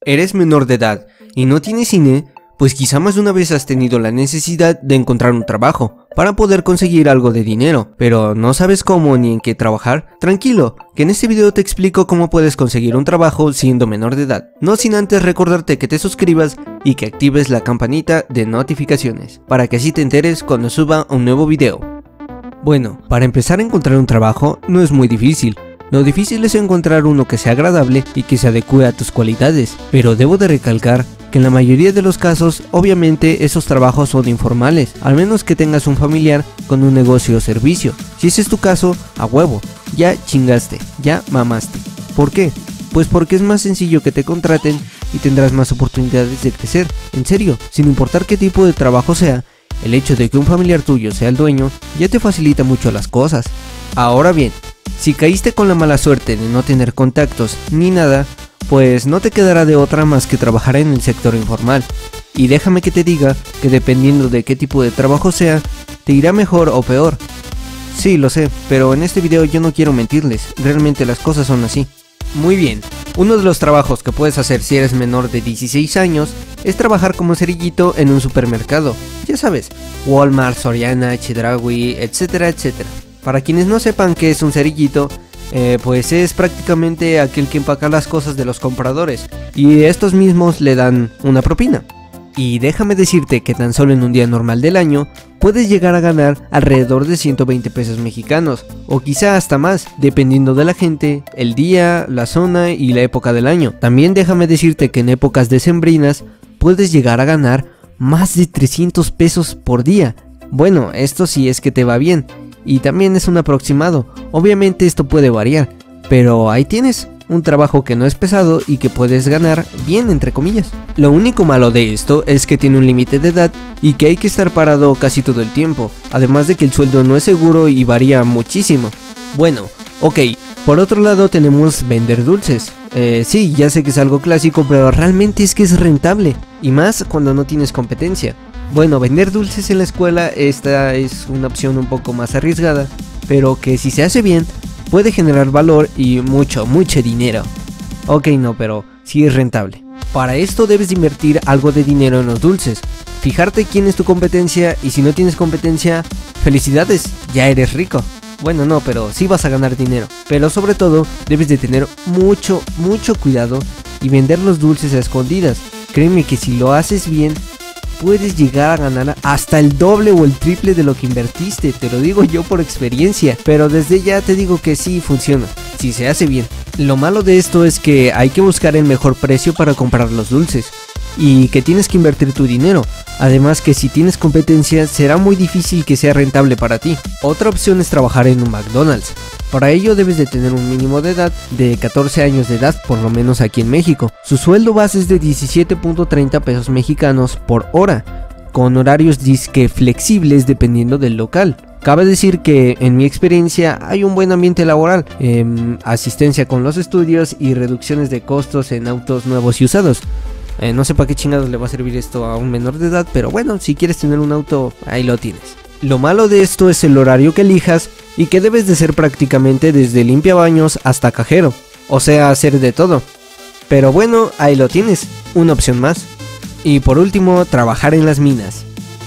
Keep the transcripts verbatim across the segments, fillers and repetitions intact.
¿Eres menor de edad y no tienes cine? Pues quizá más de una vez has tenido la necesidad de encontrar un trabajo para poder conseguir algo de dinero, pero no sabes cómo ni en qué trabajar. Tranquilo, que en este video te explico cómo puedes conseguir un trabajo siendo menor de edad, no sin antes recordarte que te suscribas y que actives la campanita de notificaciones, para que así te enteres cuando suba un nuevo video. Bueno, para empezar a encontrar un trabajo no es muy difícil. Lo difícil es encontrar uno que sea agradable y que se adecue a tus cualidades, pero debo de recalcar que en la mayoría de los casos, obviamente esos trabajos son informales, al menos que tengas un familiar con un negocio o servicio. Si ese es tu caso, a huevo, ya chingaste, ya mamaste. ¿Por qué? Pues porque es más sencillo que te contraten y tendrás más oportunidades de crecer. En serio, sin importar qué tipo de trabajo sea, el hecho de que un familiar tuyo sea el dueño ya te facilita mucho las cosas. Ahora bien, si caíste con la mala suerte de no tener contactos ni nada, pues no te quedará de otra más que trabajar en el sector informal. Y déjame que te diga que dependiendo de qué tipo de trabajo sea, te irá mejor o peor. Sí, lo sé, pero en este video yo no quiero mentirles, realmente las cosas son así. Muy bien, uno de los trabajos que puedes hacer si eres menor de dieciséis años es trabajar como cerillito en un supermercado. Ya sabes, Walmart, Soriana, Chedraui, etcétera, etcétera. Para quienes no sepan qué es un cerillito, eh, pues es prácticamente aquel que empaca las cosas de los compradores y estos mismos le dan una propina. Y déjame decirte que tan solo en un día normal del año puedes llegar a ganar alrededor de ciento veinte pesos mexicanos o quizá hasta más, dependiendo de la gente, el día, la zona y la época del año. También déjame decirte que en épocas decembrinas puedes llegar a ganar más de trescientos pesos por día. Bueno, esto sí es que te va bien. Y también es un aproximado, obviamente esto puede variar, pero ahí tienes, un trabajo que no es pesado y que puedes ganar bien entre comillas. Lo único malo de esto es que tiene un límite de edad y que hay que estar parado casi todo el tiempo, además de que el sueldo no es seguro y varía muchísimo. Bueno, ok, por otro lado tenemos vender dulces. Eh, sí, ya sé que es algo clásico, pero realmente es que es rentable, y más cuando no tienes competencia. Bueno, vender dulces en la escuela, esta es una opción un poco más arriesgada, pero que si se hace bien, puede generar valor y mucho, mucho dinero. Ok, no, pero sí es rentable. Para esto debes de invertir algo de dinero en los dulces, fijarte quién es tu competencia y si no tienes competencia, felicidades, ya eres rico. Bueno, no, pero sí vas a ganar dinero, pero sobre todo debes de tener mucho, mucho cuidado y vender los dulces a escondidas. Créeme que si lo haces bien, puedes llegar a ganar hasta el doble o el triple de lo que invertiste, te lo digo yo por experiencia, pero desde ya te digo que sí funciona, si se hace bien. Lo malo de esto es que hay que buscar el mejor precio para comprar los dulces, y que tienes que invertir tu dinero, además que si tienes competencia será muy difícil que sea rentable para ti. Otra opción es trabajar en un McDonald's. Para ello debes de tener un mínimo de edad de catorce años de edad, por lo menos aquí en México. Su sueldo base es de diecisiete punto treinta pesos mexicanos por hora, con horarios disque flexibles dependiendo del local. Cabe decir que en mi experiencia hay un buen ambiente laboral, eh, asistencia con los estudios y reducciones de costos en autos nuevos y usados. Eh, no sé para qué chingados le va a servir esto a un menor de edad, pero bueno, si quieres tener un auto, ahí lo tienes. Lo malo de esto es el horario que elijas y que debes de ser prácticamente desde limpiabaños hasta cajero, o sea, hacer de todo. Pero bueno, ahí lo tienes, una opción más. Y por último, trabajar en las minas.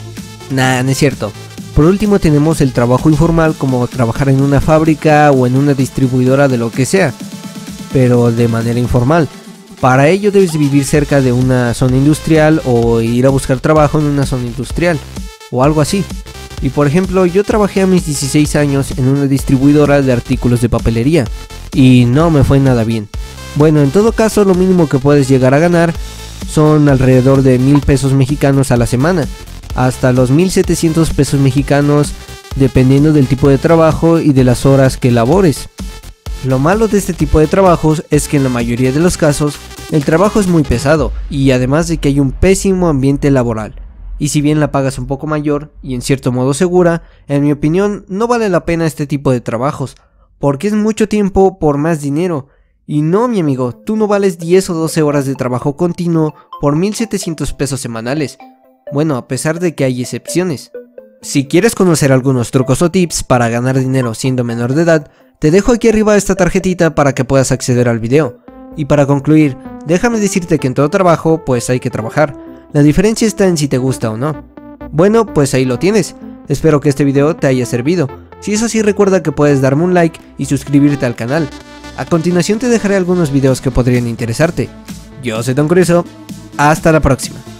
Nah, no es cierto. Por último tenemos el trabajo informal, como trabajar en una fábrica o en una distribuidora de lo que sea, pero de manera informal. Para ello debes vivir cerca de una zona industrial o ir a buscar trabajo en una zona industrial o algo así. Y por ejemplo, yo trabajé a mis dieciséis años en una distribuidora de artículos de papelería y no me fue nada bien. Bueno, en todo caso lo mínimo que puedes llegar a ganar son alrededor de mil pesos mexicanos a la semana, hasta los mil setecientos pesos mexicanos dependiendo del tipo de trabajo y de las horas que labores. Lo malo de este tipo de trabajos es que en la mayoría de los casos el trabajo es muy pesado y además de que hay un pésimo ambiente laboral. Y si bien la paga es un poco mayor y en cierto modo segura, en mi opinión no vale la pena este tipo de trabajos, porque es mucho tiempo por más dinero. Y no, mi amigo, tú no vales diez o doce horas de trabajo continuo por mil setecientos pesos semanales. Bueno, a pesar de que hay excepciones. Si quieres conocer algunos trucos o tips para ganar dinero siendo menor de edad, te dejo aquí arriba esta tarjetita para que puedas acceder al video. Y para concluir, déjame decirte que en todo trabajo pues hay que trabajar. La diferencia está en si te gusta o no. Bueno, pues ahí lo tienes. Espero que este video te haya servido. Si es así, recuerda que puedes darme un like y suscribirte al canal. A continuación te dejaré algunos videos que podrían interesarte. Yo soy Don Curioso. Hasta la próxima.